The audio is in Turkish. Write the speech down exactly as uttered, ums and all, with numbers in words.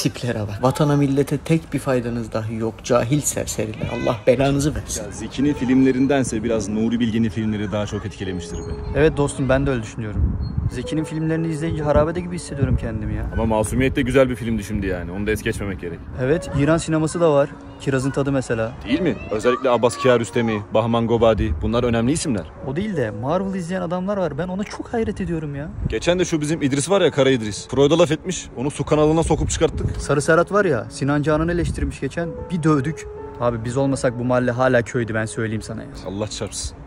Tiplere bak. Vatana millete tek bir faydanız dahi yok. Cahil serseriler. Allah belanızı versin. Ya Zeki'nin filmlerindense biraz Nuri Bilge'nin filmleri daha çok etkilemiştir beni. Evet dostum, ben de öyle düşünüyorum. Zeki'nin filmlerini izleyince harabede gibi hissediyorum kendimi ya. Ama Masumiyet de güzel bir filmdi şimdi yani. Onu da es geçmemek gerek. Evet, İran sineması da var. Kirazın Tadı mesela. Değil mi? Özellikle Abbas Kiarostami, Bahman Gobadi. Bunlar önemli isimler. O değil de Marvel izleyen adamlar var. Ben ona çok hayret ediyorum ya. Geçen de şu bizim İdris var ya, Kara İdris. Freud'a laf etmiş. Onu su kanalına sokup çıkarttık. Sarı Serhat var ya, Sinan Canan'ı eleştirmiş geçen. Bir dövdük. Abi biz olmasak bu mahalle hala köydü, ben söyleyeyim sana ya. Allah çarpsın.